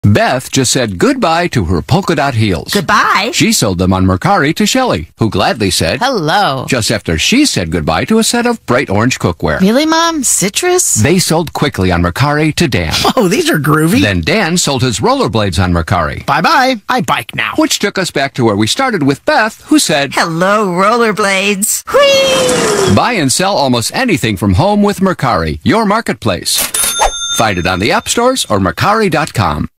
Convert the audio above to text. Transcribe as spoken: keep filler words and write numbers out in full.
Beth just said goodbye to her polka dot heels. Goodbye? She sold them on Mercari to Shelley, who gladly said hello just after she said goodbye to a set of bright orange cookware. Really, Mom? Citrus? They sold quickly on Mercari to Dan. Oh, these are groovy. Then Dan sold his rollerblades on Mercari. Bye-bye. I bike now. Which took us back to where we started with Beth, who said, hello, rollerblades. Whee! Buy and sell almost anything from home with Mercari, your marketplace. Find it on the app stores or Mercari dot com.